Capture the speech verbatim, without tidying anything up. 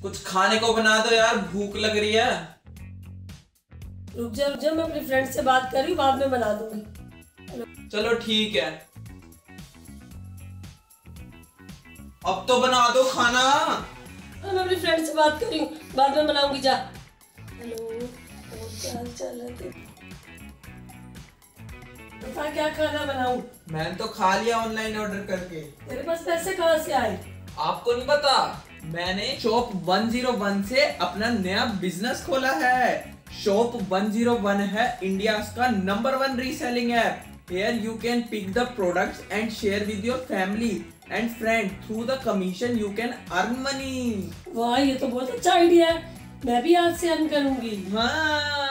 कुछ खाने को बना दो यार, भूख लग रही है। रुक जा रुक जा, मैं अपनी फ्रेंड से बात कर रही हूँ, बाद में बना दूंगी। चलो ठीक है, अब तो बना दो खाना। मैं अपनी फ्रेंड से बात कर रही हूँ, बाद में बनाऊंगी, जा। हेलो, क्या हाल चाल है तेरा? बता क्या खाना बनाऊं? मैंने तो खा लिया ऑनलाइन ऑर्डर करके। तेरे पास पैसे कहाँ से आए? आपको नहीं पता, मैंने शॉप वन ज़ीरो वन से अपना नया बिजनेस खोला है। शॉप वन ज़ीरो वन है इंडिया का number one reselling app. Here you can pick the products and share with your family and friends. Through the commission you can earn money. वाह, ये तो बहुत अच्छा आइडिया है, मैं भी आज से अर्न करूंगी। हाँ।